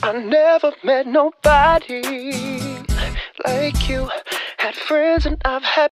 I never met nobody like you. Had friends and I've had